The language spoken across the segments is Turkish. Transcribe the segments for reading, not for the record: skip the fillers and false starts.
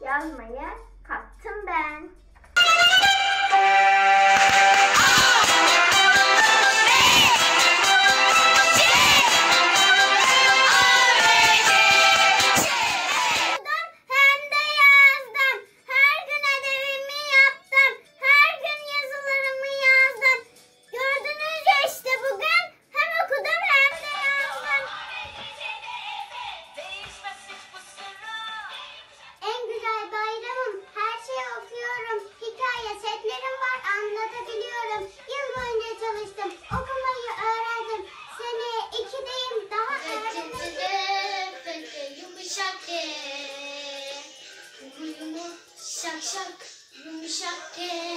yazmayı kaptım ben. Şak şak yumuşak ke.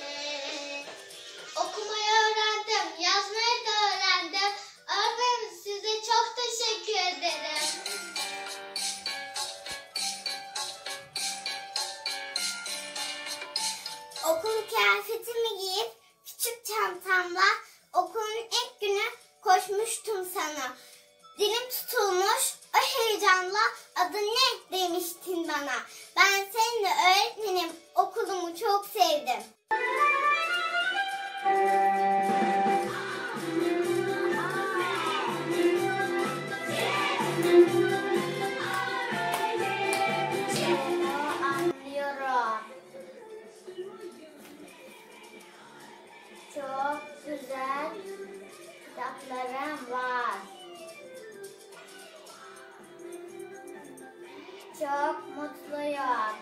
Okumayı öğrendim, yazmayı da öğrendim. Öğretmenim size çok teşekkür ederim. Okul kıyafetimi giyip küçük çantamla okulun ilk günü koşmuştum sana. Dilim tutulmuş, o heyecanla adı ne demiştin bana. Ben seninle öğretmenim, okulumu çok sevdim. Anlıyorum. Çok güzel kitaplarım var. Çok mutluyum.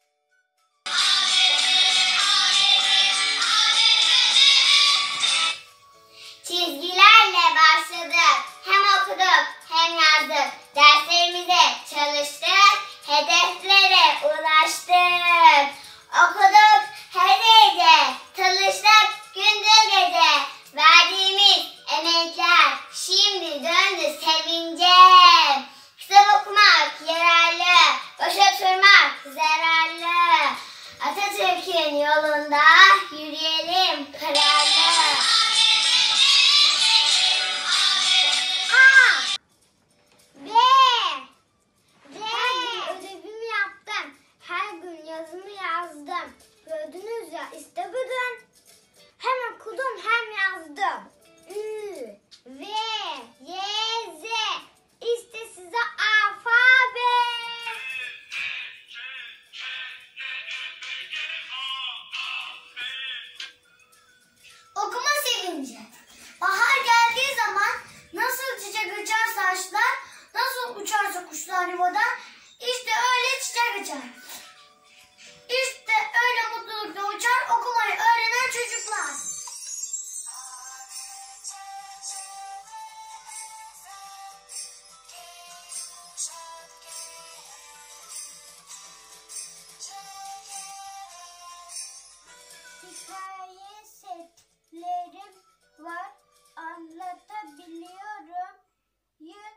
Çizgilerle başladık. Hem okuduk hem yazdık. Derslerimize çalıştık. Hedeflere ulaştık. Okuduk her gece. Çalıştık gündüz gece. Verdiğimiz emekler şimdi döndü sevince. Kitap okumak yararlı, boş oturmak zararlı. Atatürk'ün yolunda yürüyelim kararlı. Ödevimi yaptım. Her gün yazımı yazdım. Gördünüz ya işte bugün. Hem okudum hem yazdım. Ü, V, Y, Z. İşte size alfabe. Okuma sevinci. Bahar geldiği zaman nasıl çiçek açar saçlar, nasıl uçarsa kuşlar yuvadan, işte öyle çiçek açar. İşte öyle mutlulukla uçar okumayı öğrenen çocuklar. Hikaye setlerim var, anlatabiliyorum.